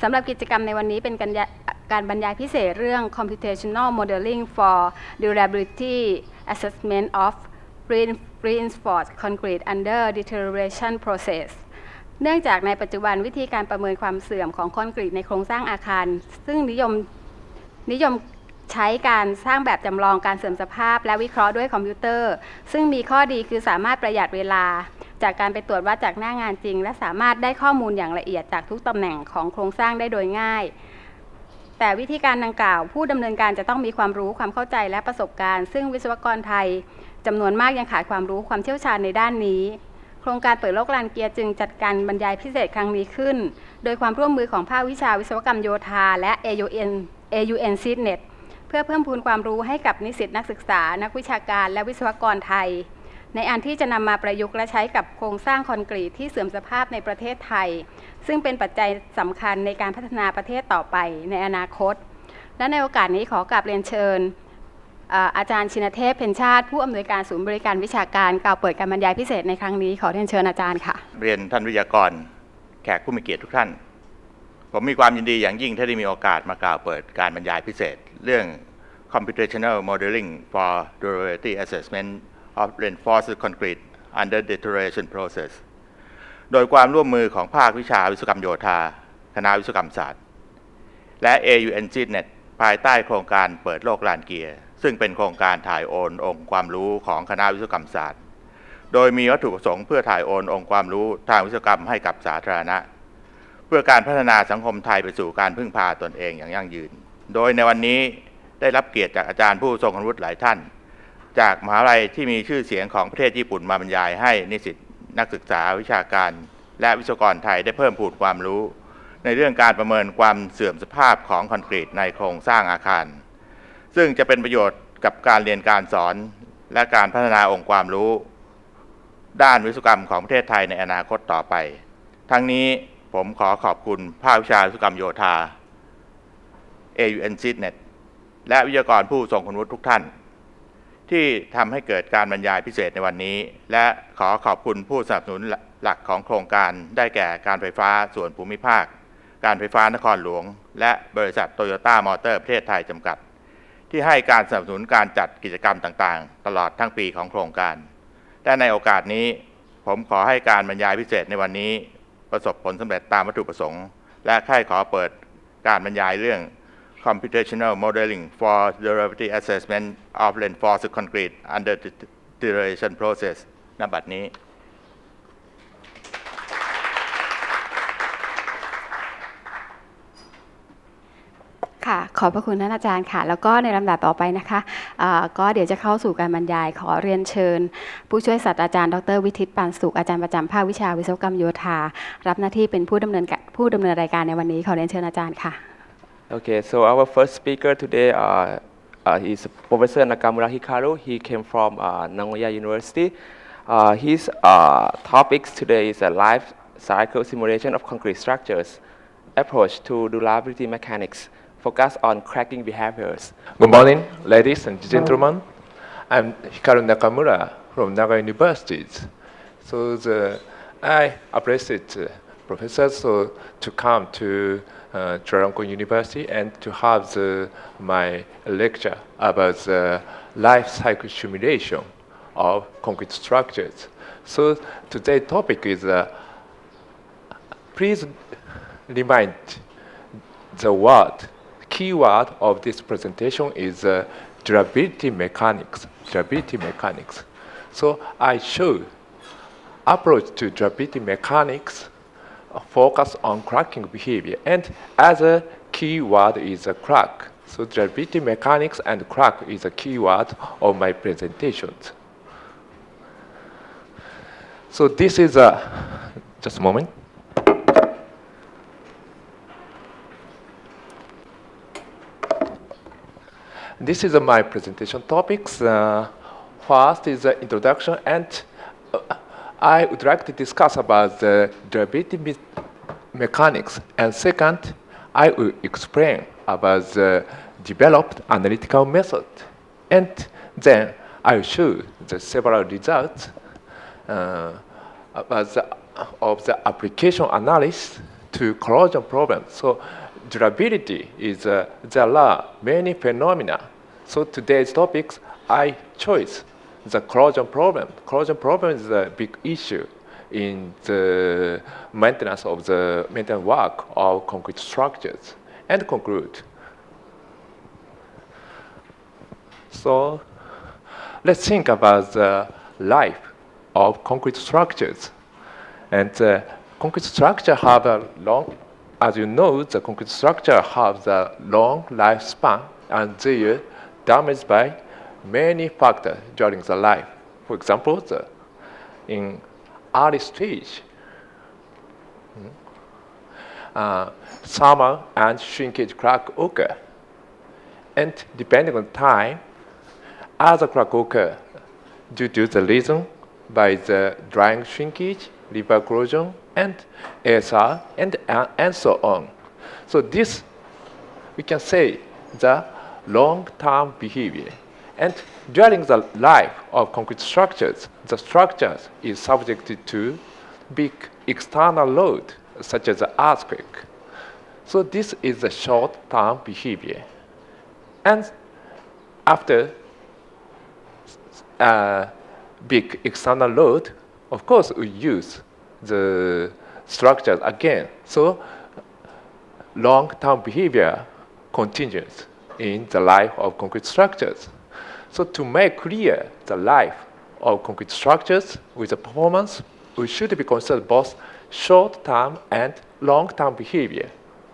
สำหรับกิจกรรมในวันนี้เป็นการบรรยายพิเศษเรื่อง Computational Modeling for Durability Assessment of Reinforced Concrete Under Deterioration Process เนื่องจากในปัจจุบันวิธีการประเมินความเสื่อมของคอนกรีตในโครงสร้างอาคารซึ่งนิยมใช้การสร้างแบบจำลองการเสื่อมสภาพและวิเคราะห์ด้วยคอมพิวเตอร์ซึ่งมีข้อดีคือสามารถประหยัดเวลาจากการไปตรวจวัดจากหน้างานจริงและสามารถได้ข้อมูลอย่างละเอียดจากทุกตำแหน่งของโครงสร้างได้โดยง่ายแต่วิธีการดังกล่าวผู้ดำเนินการจะต้องมีความรู้ความเข้าใจและประสบการณ์ซึ่งวิศวกรไทยจำนวนมากยังขาดความรู้ความเชี่ยวชาญในด้านนี้โครงการเปิดโลกลานเกียร์จึงจัดการบรรยายพิเศษครั้งนี้ขึ้นโดยความร่วมมือของภาควิชาวิศวกรรมโยธาและ AUN CITNET เพื่อเพิ่มพูนความรู้ให้กับนิสิตนักศึกษานักวิชาการและวิศวกรไทยในอันที่จะนำมาประยุกต์และใช้กับโครงสร้างคอนกรีตที่เสื่อมสภาพในประเทศไทยซึ่งเป็นปัจจัยสำคัญในการพัฒนาประเทศต่อไปในอนาคตและในโอกาสนี้ขอกราบเรียนเชิญอาจารย์ชินเทพเพ็ญชาติผู้อำนวยการศูนย์บริการวิชาการกล่าวเปิดการบรรยายพิเศษในครั้งนี้ขอเรียนเชิญอาจารย์ค่ะเรียนท่านวิทยากรแขกผู้มีเกียรติทุกท่านผมมีความยินดีอย่างยิ่งที่ได้มีโอกาสมากล่าวเปิดการบรรยายพิเศษเรื่อง Computational Modeling for Durability Assessment of Reinforced Concrete Under Deterioration Process โดยความร่วมมือของภาควิชาวิศวกรรมโยธาคณะวิศวกรรมศาสตร์และ AUN CITNET ภายใต้โครงการเปิดโลกลานเกียร์ซึ่งเป็นโครงการถ่ายโอนองค์ความรู้ของคณะวิศวกรรมศาสตร์โดยมีวัตถุประสงค์เพื่อถ่ายโอนองค์ความรู้ทางวิศวกรรมให้กับสาธารณะเพื่อการพัฒนาสังคมไทยไปสู่การพึ่งพาตนเองอย่างยั่งยืนโดยในวันนี้ได้รับเกียรติจากอาจารย์ผู้ทรงคุณวุฒิหลายท่านจากมหาวิทยาลัยที่มีชื่อเสียงของประเทศญี่ปุ่นมาบรรยายให้นิสิตนักศึกษาวิชาการและวิศวกรไทยได้เพิ่มพูนความรู้ในเรื่องการประเมินความเสื่อมสภาพของคอนกรีตในโครงสร้างอาคารซึ่งจะเป็นประโยชน์กับการเรียนการสอนและการพัฒนาองค์ความรู้ด้านวิศวกรรมของประเทศไทยในอนาคตต่อไปทั้งนี้ผมขอขอบคุณภาควิชาวิศวกรรมโยธา AUN CITNET และวิทยากรผู้ทรงคุณวุฒิทุกท่านที่ทำให้เกิดการบรรยายพิเศษในวันนี้และขอขอบคุณผู้สนับสนุนหลักของโครงการได้แก่การไฟฟ้าส่วนภูมิภาคการไฟฟ้านครหลวงและบริษัทโตโยต้ามอเตอร์ประเทศไทยจำกัดที่ให้การสนับสนุนการจัดกิจกรรมต่างๆตลอดทั้งปีของโครงการและในโอกาสนี้ผมขอให้การบรรยายพิเศษในวันนี้ประสบผลสำเร็จตามวัตถุประสงค์และขอเปิดการบรรยายเรื่อง Computational Modeling for Durability Assessment of Reinforced Concrete Under Deterioration Process ณ บัดนี้ค่ะขอบพระคุณท่านอาจารย์ค่ะแล้วก็ในลำดับต่อไปนะคะก็เดี๋ยวจะเข้าสู่การบรรยายขอเรียนเชิญผู้ช่วยศาสตราจารย์ดร.วิทิตปานสุขอาจารย์ประจำภาควิชาวิศวกรรมโยธารับหน้าที่เป็นผู้ดำเนินรายการในวันนี้ขอเรียนเชิญอาจารย์ค่ะ Okay, so our first speaker today is Professor Nakamura Hikaru. He came from Nagoya University. His topics today is a life cycle simulation of concrete structures, approach to durability mechanics, focus on cracking behaviors. Good morning, ladies and gentlemen. I'm Hikaru Nakamura from Nagoya University. So I appreciate professors to come to Chulalongkorn University and to have my lecture about the life cycle simulation of concrete structures. So today's topic is, please remind the key word of this presentation is durability mechanics. Durability mechanics. So I show approach to durability mechanics focus on cracking behavior, and other key word is a crack. So durability mechanics and crack is a key word of my presentations. So this is just a moment. This is my presentation topics. First is the introduction, and I would like to discuss about the durability mechanics, and second, I will explain about the developed analytical method, and then I will show the several results of the application analysis to corrosion problems. So durability is, there are many phenomena. So today's topics, I chose the corrosion problem. Corrosion problem is a big issue in the maintenance work of concrete structures. And conclude. So let's think about the life of concrete structures. And concrete structure have a long, as you know, the concrete structure have the long lifespan, and they are damaged by many factors during the life. For example, in early stage, thermal and shrinkage crack occur. And depending on time, other crack occur due to the reason by the drying shrinkage, river corrosion, and ASR, and so on. So this, we can say, the long-term behavior. And during the life of concrete structures, the structure is subjected to big external load, such as an earthquake. So this is the short-term behavior. And after big external load, of course, we use the structures again. So long-term behavior continues in the life of concrete structures. So to make clear the life of concrete structures with the performance, we should be considered both short-term and long-term behavior.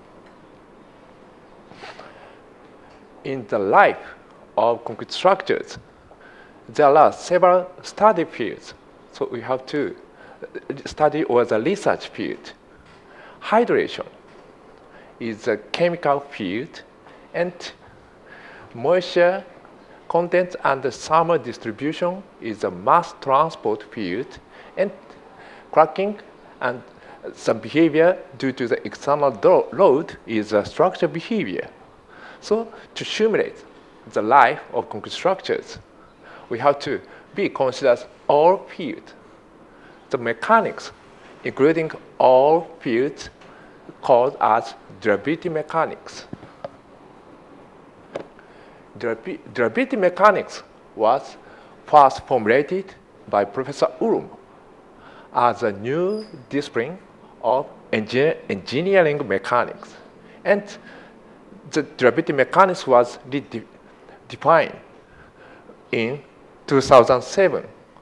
In the life of concrete structures, there are several study fields. So we have to study or the research field. Hydration is a chemical field, and moisture content and the thermal distribution is a mass transport field, and cracking and some behavior due to the external load is a structure behavior. So to simulate the life of concrete structures, we have to be considered all fields. The mechanics, including all fields, called as durability mechanics. Durability mechanics was first formulated by Professor Ulm as a new discipline of engineering mechanics. And the durability mechanics was defined in 2007.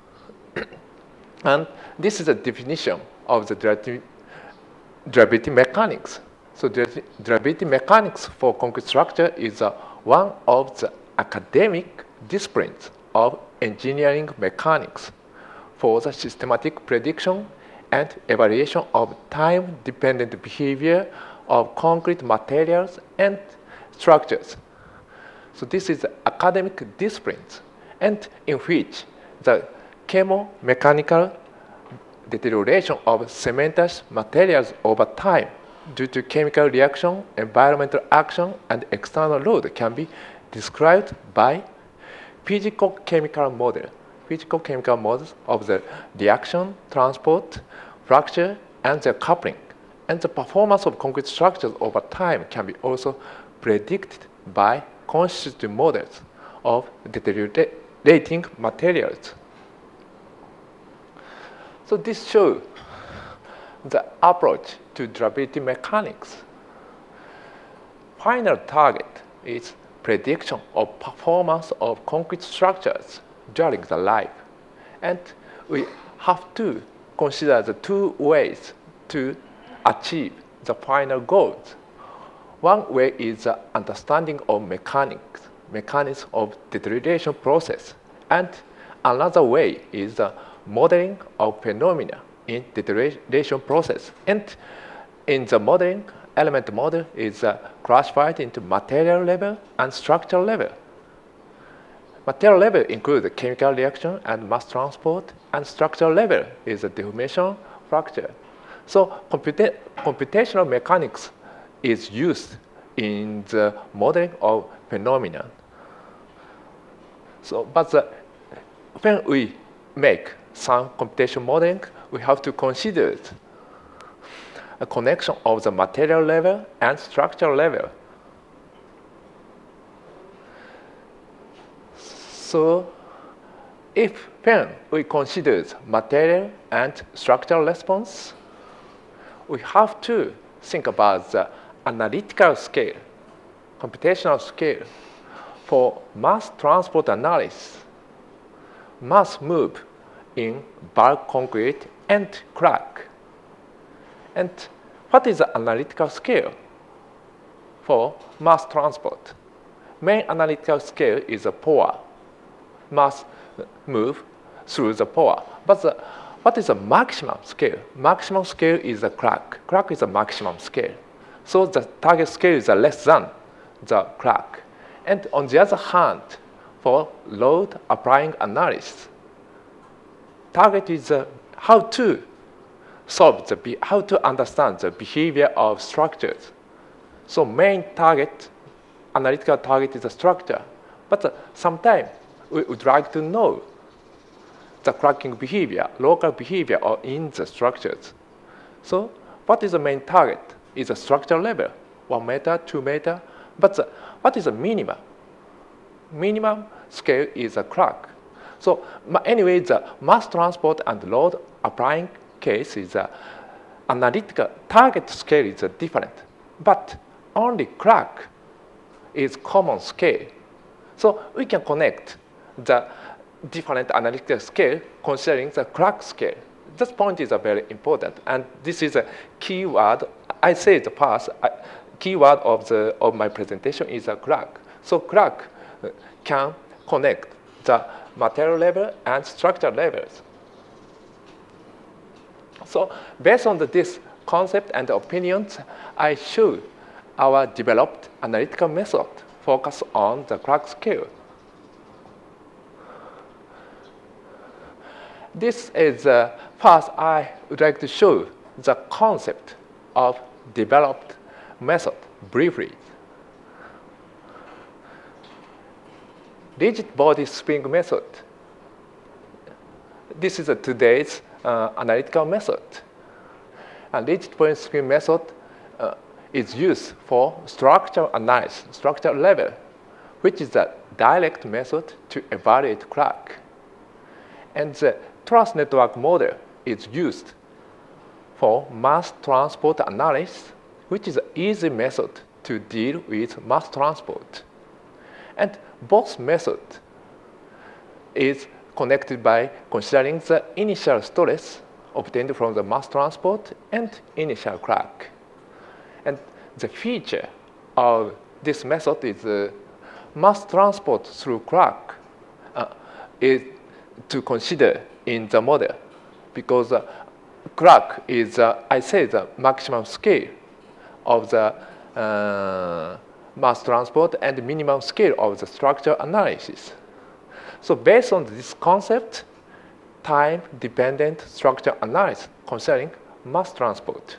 And this is a definition of the durability mechanics. So durability mechanics for concrete structure is one of the academic disciplines of engineering mechanics for the systematic prediction and evaluation of time-dependent behavior of concrete materials and structures. So this is academic disciplines, and in which the chemomechanical deterioration of cementous materials over time due to chemical reaction, environmental action, and external load can be described by physical-chemical models of the reaction, transport, fracture, and their coupling. And the performance of concrete structures over time can be also predicted by constitutive models of deteriorating materials. So this shows the approach to durability mechanics. Final target is prediction of performance of concrete structures during the life. And we have to consider the two ways to achieve the final goals. One way is the understanding of mechanics of deterioration process. And another way is the modeling of phenomena in deterioration process. And in the modeling, element model is classified into material level and structural level. Material level includes the chemical reaction and mass transport, and structural level is the deformation, fracture. So computational mechanics is used in the modeling of phenomena. So, but when we make some computational modeling, we have to consider a connection of the material level and structural level. So when we consider material and structural response, we have to think about the analytical scale, computational scale for mass transport analysis, mass move in bulk concrete and crack. And what is the analytical scale for mass transport? Main analytical scale is a pore, mass move through the pore. But what is the maximum scale? Maximum scale is a crack. Crack is a maximum scale. So the target scale is less than the crack. And on the other hand, for load applying analysis, target is how to solve how to understand the behavior of structures. So main target, analytical target is the structure. But sometimes we would like to know the cracking behavior, local behavior in the structures. So what is the main target? Is the structural level, 1 meter, 2 meter. But what is the minimum? Minimum scale is a crack. So anyway, the mass transport and load applying case is analytical target scale is different. But only crack is common scale. So we can connect the different analytical scale considering the crack scale. This point is very important, and this is a keyword. I say the past keyword of my presentation is a crack. So crack can connect the material level and structural levels. So based on this concept and opinions, I show our developed analytical method focus on the crack scale. This is first I would like to show the concept of developed method briefly. Rigid body spring method. This is today's analytical method. And rigid body spring method is used for structural analysis, structural level, which is a direct method to evaluate crack. And the truss network model is used for mass transport analysis, which is an easy method to deal with mass transport. And both methods is connected by considering the initial stress obtained from the mass transport and initial crack. And the feature of this method is mass transport through crack is to consider in the model, because crack is, I say, the maximum scale of the mass transport and minimum scale of the structural analysis. So based on this concept, time-dependent structural analysis concerning mass transport.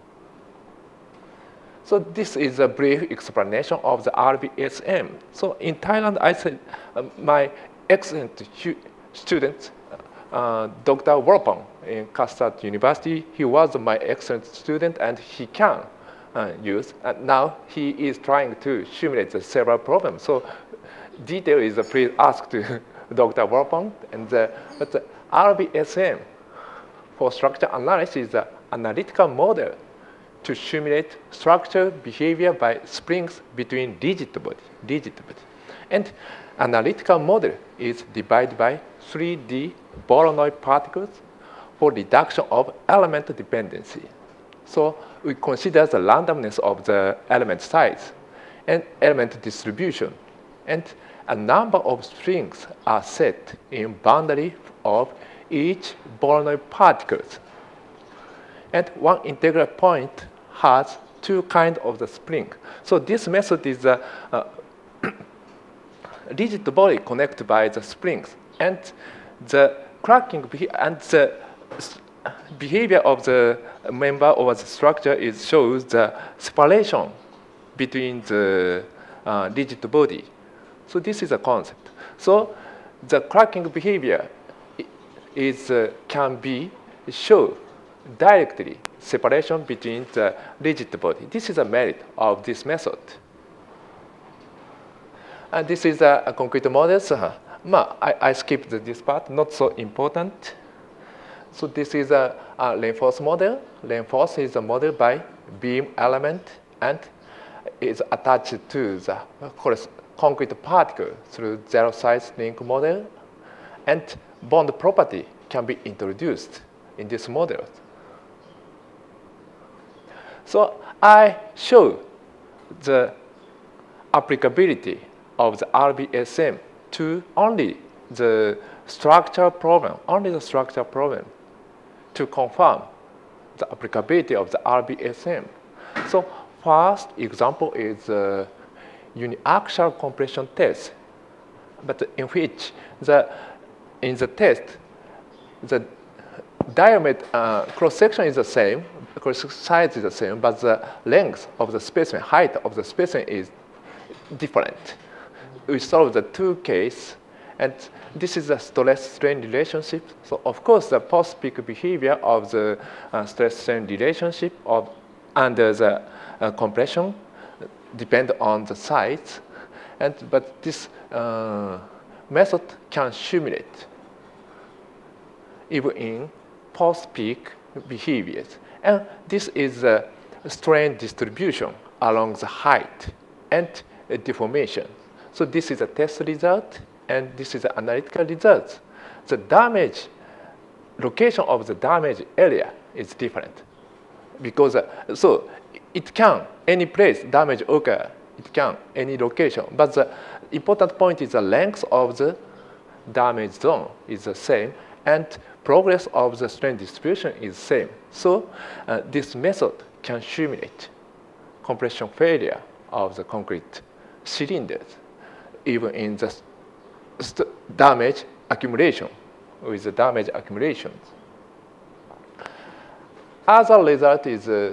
So this is a brief explanation of the RBSM. So in Thailand, I said my excellent student, Dr. Worpong in Custard University, he was my excellent student and he can use. And now he is trying to simulate the several problems. So detail is please ask to Dr. Worpong. And but the RBSM for structure analysis is an analytical model to simulate structure behavior by springs between rigid body. And analytical model is divided by 3D Voronoi particles for reduction of element dependency. So we consider the randomness of the element size and element distribution. And a number of strings are set in boundary of each Voronoi particles. And one integral point has two kinds of the spring. So this method is a rigid body connected by the springs. And the cracking and the behavior of the member or the structure shows the separation between the rigid body. So this is a concept. So the cracking behavior can be shown directly separation between the rigid body. This is a merit of this method. And this is a concrete model. I skipped this part, not so important. So this is a reinforced model. Reinforced is a model by beam element and is attached to the concrete particle through zero size link model. And bond property can be introduced in this model. So I show the applicability of the RBSM to only the structural problem, to confirm the applicability of the RBSM. So first example is the uniaxial compression test, but in which in the test, the diameter, cross-section is the same, cross-size is the same, but the length of the specimen, height of the specimen is different. We solve the two cases, and this is a stress-strain relationship. So of course, the post-peak behavior of the stress-strain relationship under the compression depend on the size, but this method can simulate even in post-peak behaviors. And this is a strain distribution along the height and deformation. So this is a test result, and this is an analytical result. The damage, location of the damage area is different. Because, so it can, any place damage occur, it can, any location. But the important point is the length of the damage zone is the same, and progress of the strain distribution is the same. So this method can simulate compression failure of the concrete cylinders, even in the damage accumulation, with the damage accumulations. Other result is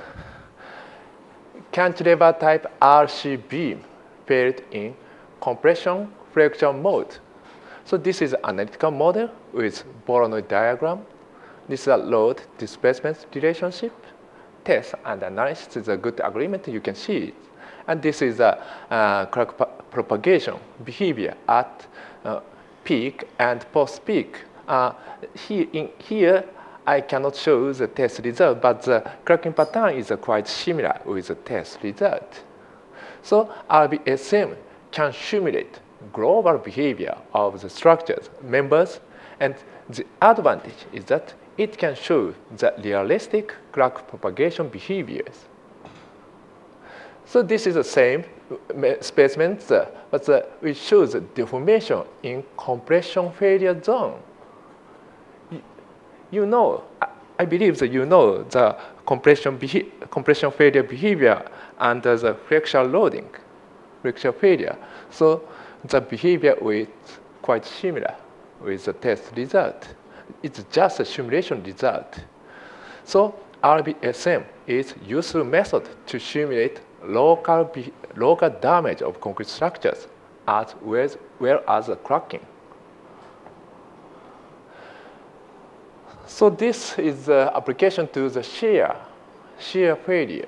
cantilever type RC beam failed in compression flexion mode. So this is an analytical model with Voronoi diagram. This is a load displacement relationship. Test and analysis is a good agreement. You can see it. And this is a crack propagation behavior at peak and post-peak. Here, I cannot show the test result, but the cracking pattern is quite similar with the test result. So RBSM can simulate global behavior of the structures, members, and the advantage is that it can show the realistic crack propagation behaviors. So this is the same specimen, but we show the deformation in compression failure zone. You know, I believe that you know the compression failure behavior under the flexural loading, flexural failure. So the behavior is quite similar with the test result. It's just a simulation result. So RBSM is useful method to simulate local damage of concrete structures as well as the cracking. So this is the application to the shear failure.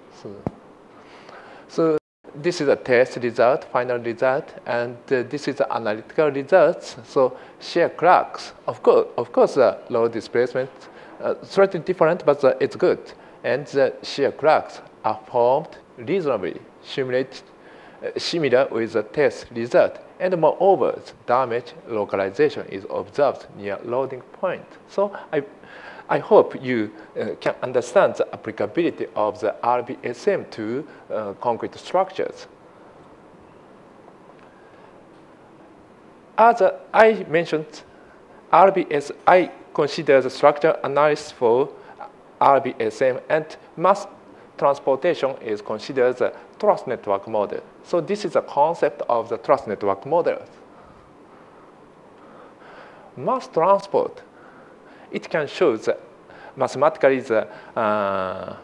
So this is a test result, final result, and this is the analytical results. So shear cracks, of course, load displacement, slightly different, but it's good. And the shear cracks are formed reasonably similar with the test result. And moreover, damage localization is observed near loading point. So I hope you can understand the applicability of the RBSM to concrete structures. As I mentioned, I consider the structure analysis for RBSM, and mass transportation is considered the truss network model. So this is the concept of the truss network model. Mass transport, it can show the mathematically the